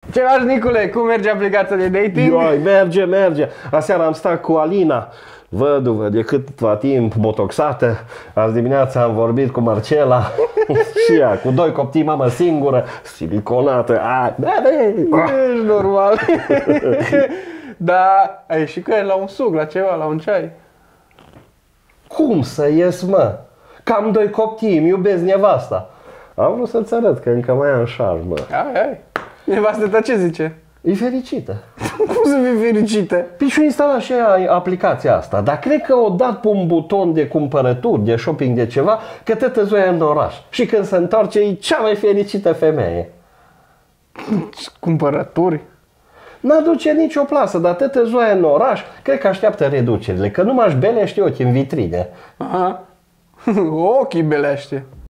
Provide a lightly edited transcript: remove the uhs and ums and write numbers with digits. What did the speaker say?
Ce faci, Nicule? Cum merge aplicația de dating? Ioi, merge. Aseară am stat cu Alina, văduvă de câtva timp, botoxată. Azi dimineața am vorbit cu Marcela și ea, cu 2 copii, mamă singură, siliconată. Ești normal. Da, ai ieșit cu el la un suc, la ceva, la un ceai. Cum să ies, mă? Că am 2 copii, îmi iubesc nevasta. Am vrut să-ți arăt că încă mai am șarj, mă. Ai. Nevastă ta ce zice? E fericită. Cum să fii fericită? Păi și-a instalat și ea aplicația asta, dar cred că o dat pe un buton de cumpărături, de shopping, de ceva, că tătă Zoia în oraș. Și când se întoarce, e cea mai fericită femeie. Cumpărături? N-aduce nicio plasă, dar tătă Zoia în oraș, cred că așteaptă reducerile, că nu m-aș belește ochii în vitrine. Aha. Ochii belește.